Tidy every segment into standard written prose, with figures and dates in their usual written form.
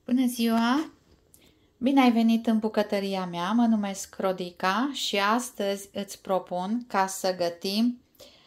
Bună ziua! Bine ai venit în bucătăria mea, mă numesc Rodica și astăzi îți propun ca să gătim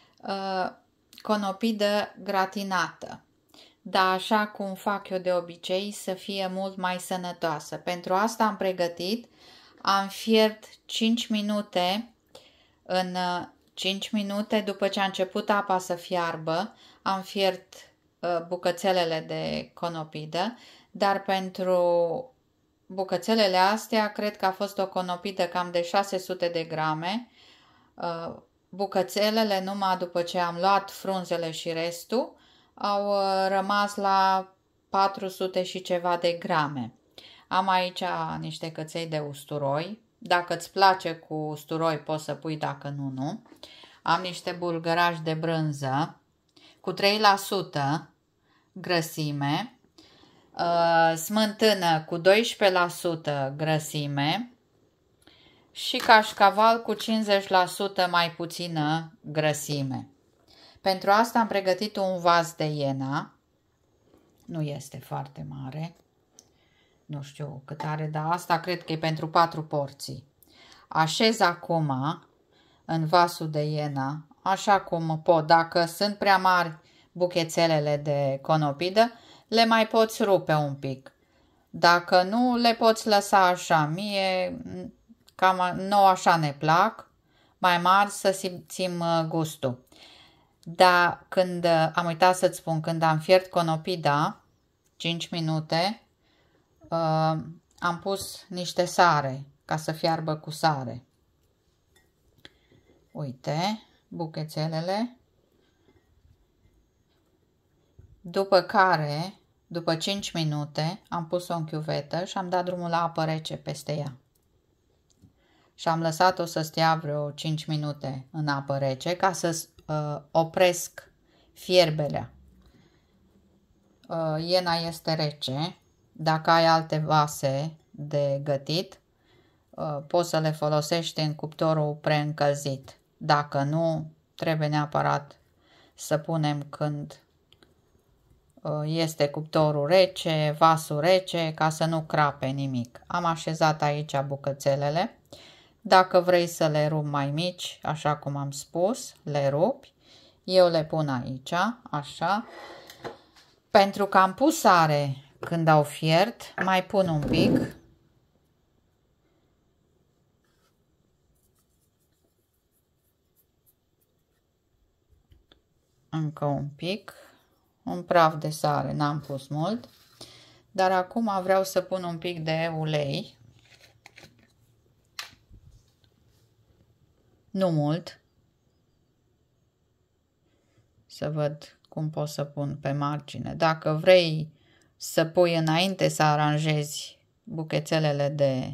conopidă gratinată. Dar așa cum fac eu de obicei, să fie mult mai sănătoasă. Pentru asta am fiert 5 minute. În 5 minute după ce a început apa să fiarbă, am fiert bucățelele de conopidă, dar pentru bucățelele astea cred că a fost o conopidă cam de 600 de grame. Bucățelele, numai după ce am luat frunzele și restul, au rămas la 400 și ceva de grame. Am aici niște căței de usturoi. Dacă îți place cu usturoi, poți să pui, dacă nu, nu. Am niște bulgărași de brânză cu 3% grăsime, smântână cu 12% grăsime și cașcaval cu 50% mai puțină grăsime. Pentru asta am pregătit un vas de iena. Nu este foarte mare. Nu știu cât are, dar asta cred că e pentru 4 porții. Așez acum în vasul de iena, așa cum pot. Dacă sunt prea mari buchețelele de conopidă, le mai poți rupe un pic. Dacă nu, le poți lăsa așa. Mie cam nouă așa ne plac, mai mari, să simțim gustul. Dar când am uitat să-ți spun, când am fiert conopida 5 minute, am pus niște sare ca să fiarbă cu sare. Uite, buchețelele. După care, după 5 minute, am pus-o în chiuvetă și am dat drumul la apă rece peste ea. Și am lăsat-o să stea vreo 5 minute în apă rece ca să opresc fierberea. Iena este rece. Dacă ai alte vase de gătit, poți să le folosești în cuptorul preîncălzit. Dacă nu, trebuie neapărat să punem când este cuptorul rece, vasul rece, ca să nu crape nimic. Am așezat aici bucățelele. Dacă vrei să le rupi mai mici, așa cum am spus, le rupi. Eu le pun aici, așa. Pentru că am pus sare când au fiert, mai pun un pic. Încă un pic. Un praf de sare, n-am pus mult. Dar acum vreau să pun un pic de ulei. Nu mult. Să văd cum pot să pun pe margine. Dacă vrei să pui înainte să aranjezi buchețelele de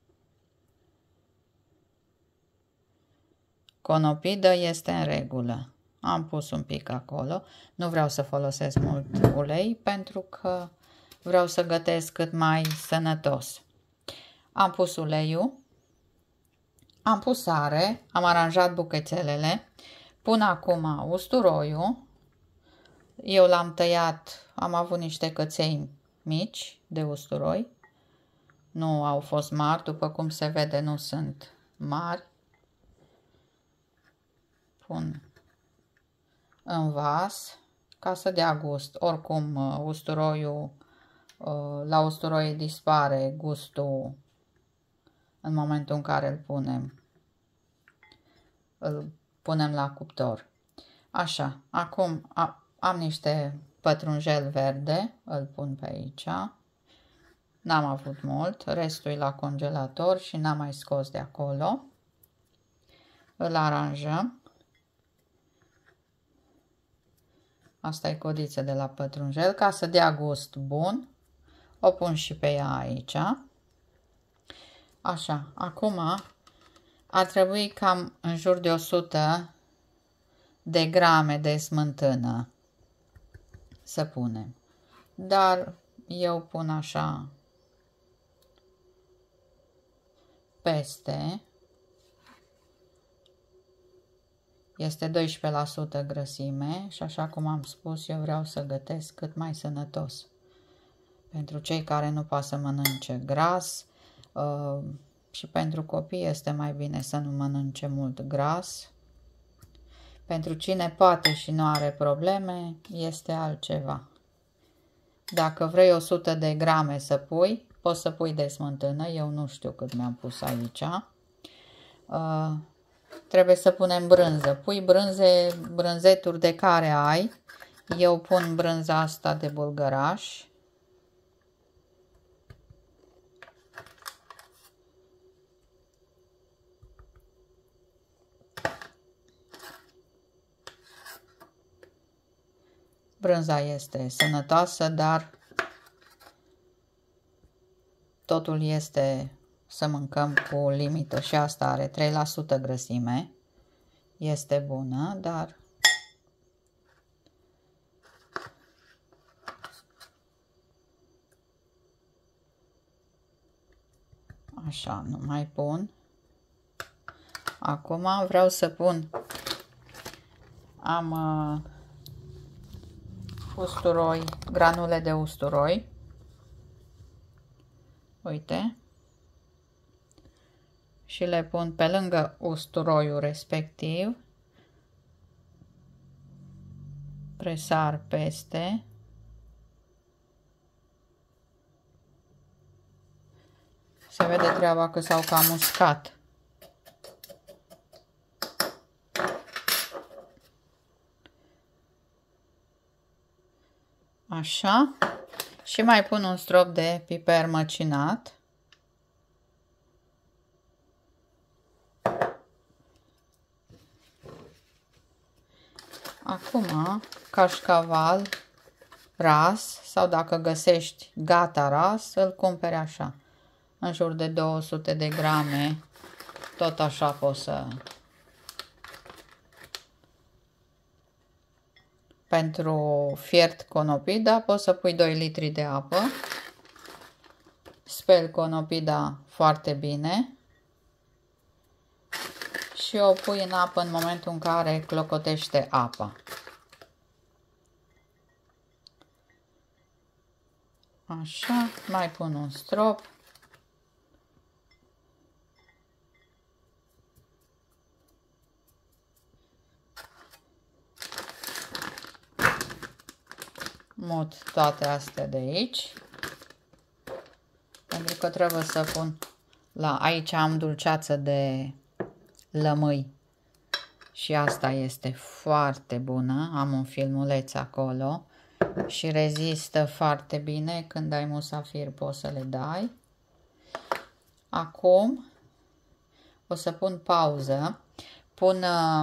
conopidă, este în regulă. Am pus un pic acolo. Nu vreau să folosesc mult ulei pentru că vreau să gătesc cât mai sănătos. Am pus uleiul. Am pus sare. Am aranjat buchețelele. Pun acum usturoiul. Eu l-am tăiat. Am avut niște căței mici de usturoi. Nu au fost mari. După cum se vede, nu sunt mari. Pun în vas ca să dea gust. Oricum, usturoiul, la usturoi dispare gustul în momentul în care îl punem la cuptor. Așa, acum am niște pătrunjel verde, îl pun pe aici. N-am avut mult, restul e la congelator și n-am mai scos de acolo. Îl aranjăm. Asta e codiță de la pătrunjel, ca să dea gust bun. O pun și pe ea aici. Așa, acum ar trebui cam în jur de 100 de grame de smântână să punem. Dar eu pun așa peste. Este 12% grăsime și așa cum am spus, eu vreau să gătesc cât mai sănătos. pentru cei care nu pot să mănânce gras și pentru copii este mai bine să nu mănânce mult gras. Pentru cine poate și nu are probleme, este altceva. Dacă vrei 100 de grame să pui, poți să pui de smântână. Eu nu știu cât mi-am pus aici. Trebuie să punem brânză. Pui brânzeturi de care ai. Eu pun brânza asta de bulgăraș. Brânza este sănătoasă, dar totul este să mâncăm cu limită și asta are 3% grăsime. Este bună, dar așa, nu mai pun. Acum vreau să pun, am usturoi, granule de usturoi. Uite. Și le pun pe lângă usturoiul respectiv. Presar peste. Se vede treaba că s-au cam uscat. Așa. Și mai pun un strop de piper măcinat. Acum, cașcaval ras, sau dacă găsești gata ras, îl cumperi așa, în jur de 200 de grame, tot așa poți să... Pentru fiert conopida poți să pui 2 litri de apă, speli conopida foarte bine și o pui în apă în momentul în care clocotește apa. Așa, mai pun un strop. Mut toate astea de aici. Pentru că trebuie să pun aici am dulceață de lămâi. Și asta este foarte bună. Am un filmuleț acolo. Și rezistă foarte bine. Când ai musafir poți să le dai. Acum o să pun pauză. Pun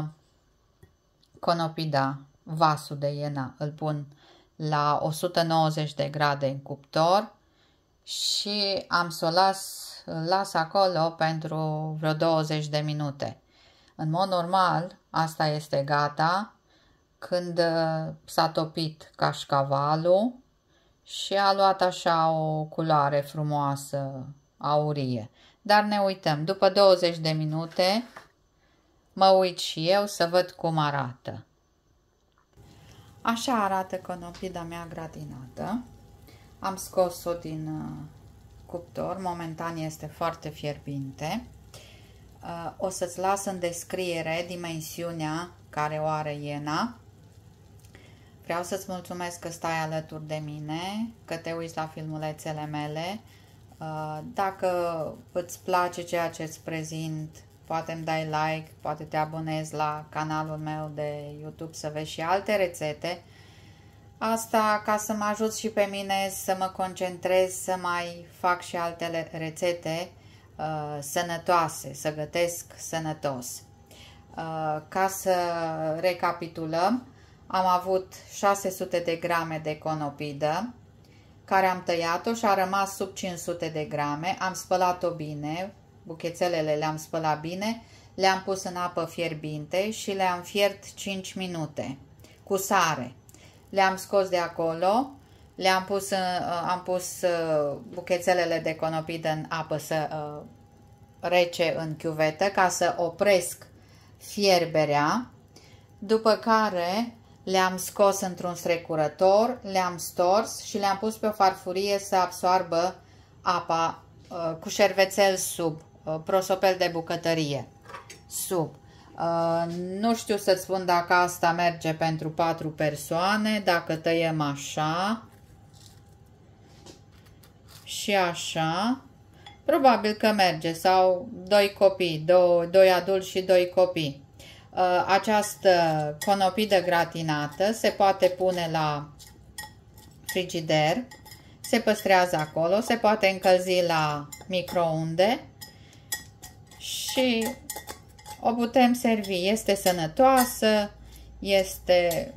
conopida, vasul de iena, îl pun la 190 de grade în cuptor și am să o las acolo pentru vreo 20 de minute. În mod normal, asta este gata când s-a topit cașcavalul și a luat așa o culoare frumoasă, aurie. Dar ne uităm, după 20 de minute mă uit și eu să văd cum arată. Așa arată conopida mea gratinată. Am scos-o din cuptor, momentan este foarte fierbinte. O să-ți las în descriere dimensiunea care o are iena. Vreau să-ți mulțumesc că stai alături de mine, că te uiți la filmulețele mele. Dacă îți place ceea ce îți prezint, poate îmi dai like, poate te abonezi la canalul meu de YouTube să vezi și alte rețete. Asta ca să mă ajuți și pe mine să mă concentrez, să mai fac și alte rețete sănătoase, să gătesc sănătos. Ca să recapitulăm, am avut 600 de grame de conopidă, care am tăiat-o și a rămas sub 500 de grame. Am spălat-o bine, buchețelele le-am spălat bine, le-am pus în apă fierbinte și le-am fiert 5 minute cu sare. Le-am scos de acolo, am pus buchețelele de conopidă în apă rece în chiuvetă ca să opresc fierberea, după care le-am scos într-un strecurător, le-am stors și le-am pus pe o farfurie să absoarbă apa cu șervețel sub, prosopel de bucătărie sub. Nu știu să-ți spun dacă asta merge pentru 4 persoane, dacă tăiem așa și așa, probabil că merge, sau 2 copii, 2 adulți și 2 copii. Această conopidă gratinată se poate pune la frigider, se păstrează acolo, se poate încălzi la microunde și o putem servi. Este sănătoasă, este...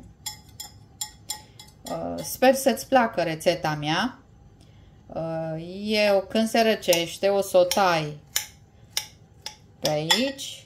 Sper să-ți placă rețeta mea. Eu când se răcește o să o tai pe aici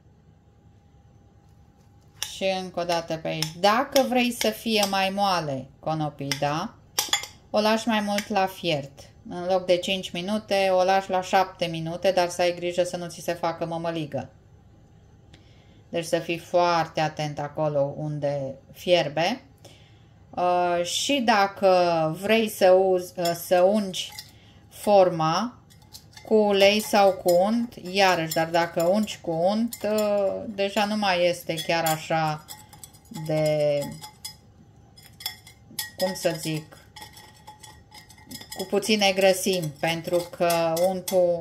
și încă o dată pe aici. Dacă vrei să fie mai moale conopida, o lași mai mult la fiert. În loc de 5 minute, o lași la 7 minute, dar să ai grijă să nu ți se facă mămăligă. Deci să fii foarte atent acolo unde fierbe. Și dacă vrei să ungi forma cu ulei sau cu unt, iarăși, dar dacă ungi cu unt, deja nu mai este chiar așa de, cum să zic, cu puține grăsimi, pentru că untul